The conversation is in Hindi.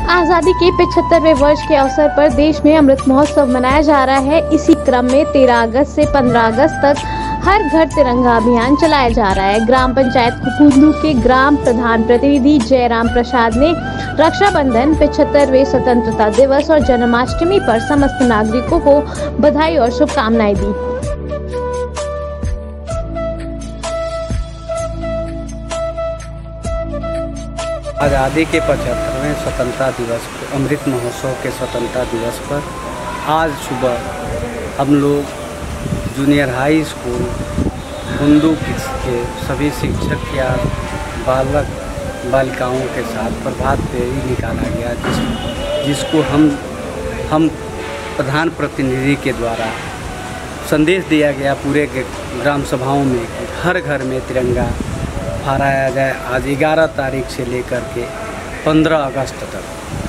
आज़ादी के 75वें वर्ष के अवसर पर देश में अमृत महोत्सव मनाया जा रहा है। इसी क्रम में 13 अगस्त से 15 अगस्त तक हर घर तिरंगा अभियान चलाया जा रहा है। ग्राम पंचायत कुकुंदू के ग्राम प्रधान प्रतिनिधि जयराम प्रसाद ने रक्षाबंधन, 75वें स्वतंत्रता दिवस और जन्माष्टमी पर समस्त नागरिकों को बधाई और शुभकामनाएं दी। आज़ादी के 75वें स्वतंत्रता दिवस पर, अमृत महोत्सव के स्वतंत्रता दिवस पर आज सुबह हम लोग जूनियर हाई स्कूल कुंदू के सभी शिक्षक या बालक बालिकाओं के साथ प्रभात फेरी निकाला गया, जिसको हम प्रधान प्रतिनिधि के द्वारा संदेश दिया गया पूरे ग्राम सभाओं में कि हर घर में तिरंगा फहराया जाए। आज 11 तारीख से लेकर के 15 अगस्त तक